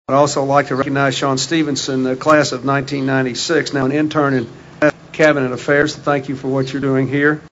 I'd also like to recognize Sean Stephenson, the class of 1996, now an intern in Cabinet Affairs. Thank you for what you're doing here.